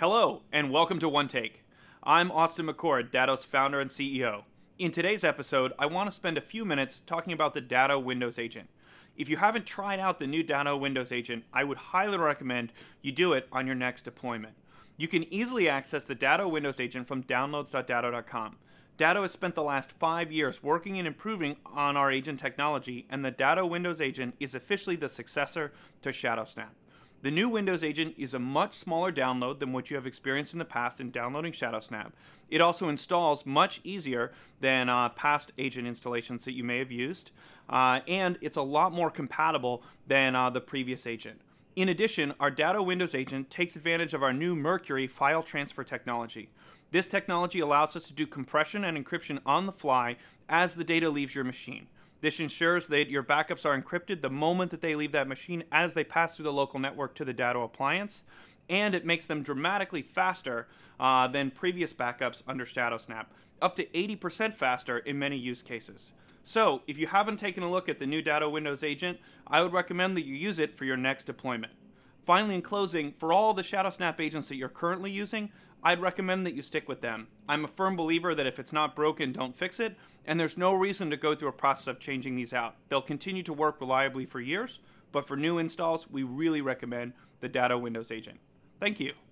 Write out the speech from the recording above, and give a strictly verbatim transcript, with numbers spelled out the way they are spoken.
Hello, and welcome to One Take. I'm Austin McCord, Datto's founder and C E O. In today's episode, I want to spend a few minutes talking about the Datto Windows Agent. If you haven't tried out the new Datto Windows Agent, I would highly recommend you do it on your next deployment. You can easily access the Datto Windows Agent from downloads dot datto dot com. Datto has spent the last five years working and improving on our agent technology, and the Datto Windows Agent is officially the successor to ShadowSnap. The new Windows Agent is a much smaller download than what you have experienced in the past in downloading ShadowSnap. It also installs much easier than uh, past agent installations that you may have used, uh, and it's a lot more compatible than uh, the previous agent. In addition, our Datto Windows Agent takes advantage of our new Mercury file transfer technology. This technology allows us to do compression and encryption on the fly as the data leaves your machine. This ensures that your backups are encrypted the moment that they leave that machine as they pass through the local network to the Datto appliance, and it makes them dramatically faster uh, than previous backups under ShadowSnap, up to eighty percent faster in many use cases. So, if you haven't taken a look at the new Datto Windows Agent, I would recommend that you use it for your next deployment. Finally, in closing, for all the ShadowSnap agents that you're currently using, I'd recommend that you stick with them. I'm a firm believer that if it's not broken, don't fix it, and there's no reason to go through a process of changing these out. They'll continue to work reliably for years, but for new installs, we really recommend the Datto Windows Agent. Thank you.